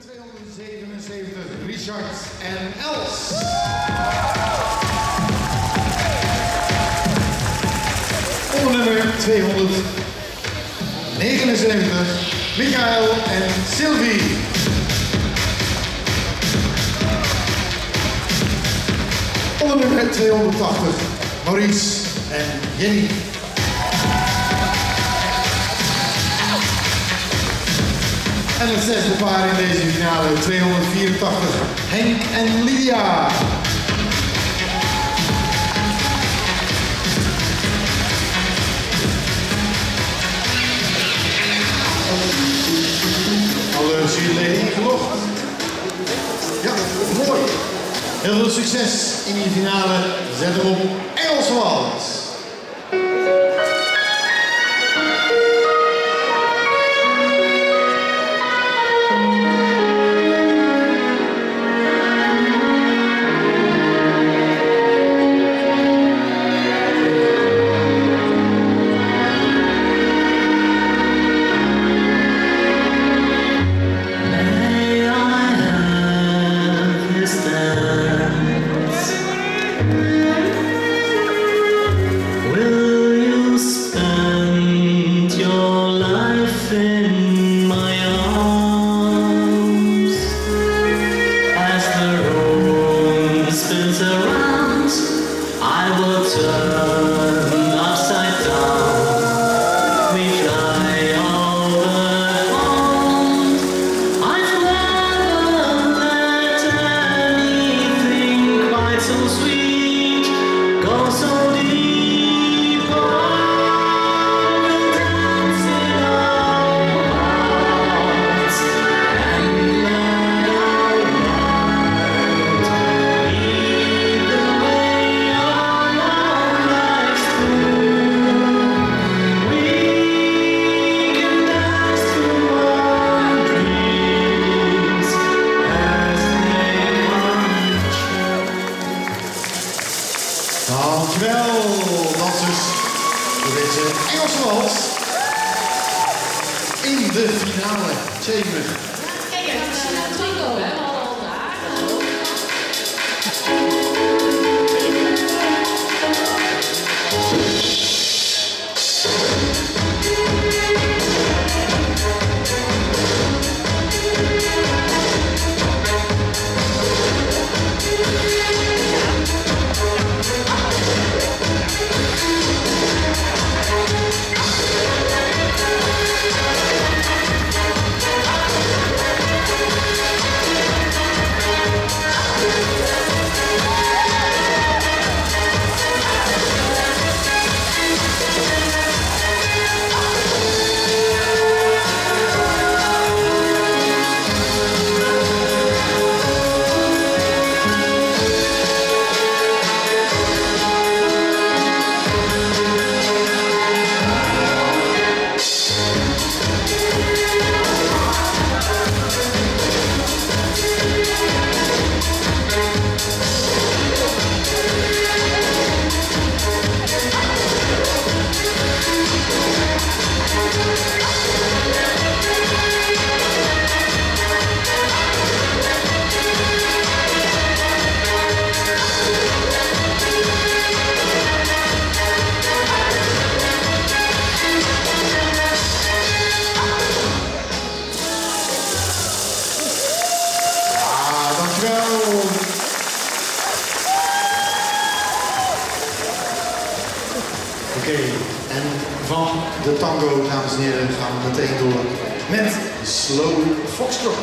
277 Richard en Els. Nummer 279 Michael en Sylvie. Nummer 280 Maurice en Jenny. En het zesde paar in deze finale 284 Henk en Lydia. Alle juryleden ingelogd. Ja, mooi. Heel veel succes in die finale. Zet hem op Engelse Wals. Dankjewel, dansers, voor deze Engelse wals in de finale chamber. Kijk, het is een trio, hè? We hadden al daar. Oké, en van de tango, dames en heren, gaan we meteen door met Slow Foxtrot.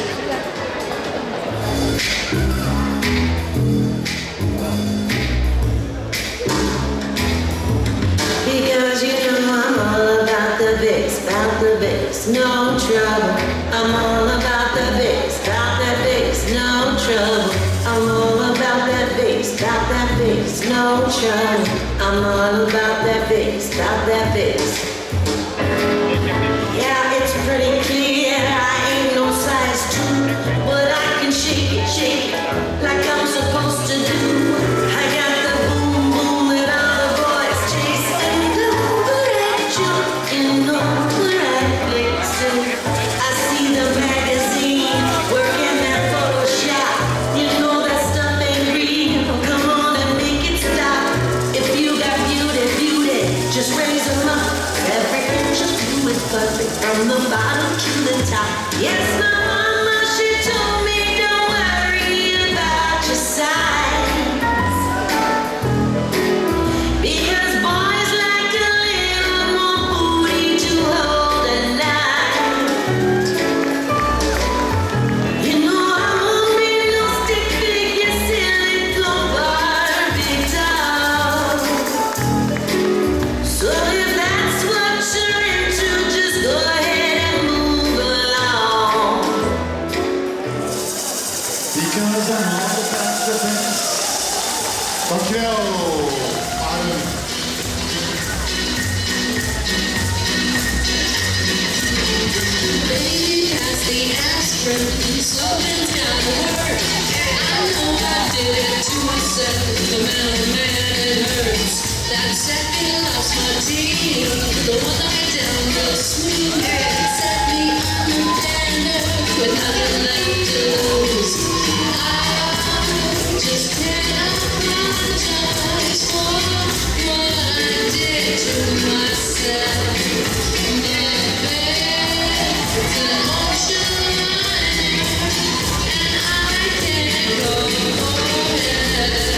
Because you know I'm all about the bass, no trouble. I'm all about the bass, no trouble. I'm all about that bass, no trouble. I'm all about that bass, Yeah, it's pretty clear I ain't no size 2, but I can shake it like I'm supposed to do. I got the boom boom and all the boys chasing over at you in the right places. I see the magazine where strength, slowing down the work. I know I did it to myself, no matter man it hurts. That second I lost my team, the one I down the smooth. Set me on the tender with nothing left to lose. I just can't apologize for what I did to myself. Yeah, babe, it's an ocean liner, and I can't go ahead.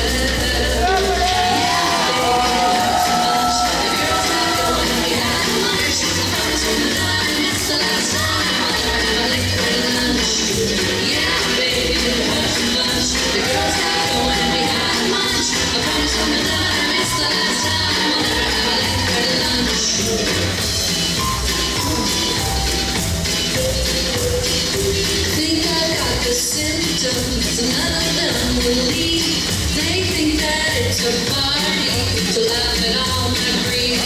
Symptoms, none of them will leave. They think that it's a party to laugh at all my grief.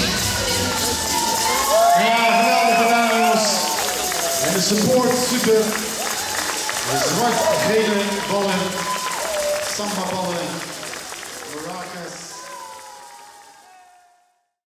Ja, geweldig gedaan jongens. En de support super. De zwart-gele ballen, samba ballen.